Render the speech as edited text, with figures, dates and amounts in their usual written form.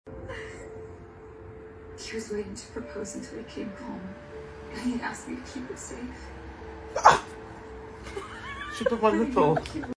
He was waiting to propose until he came home, and he asked me to keep it safe. She put my nipple.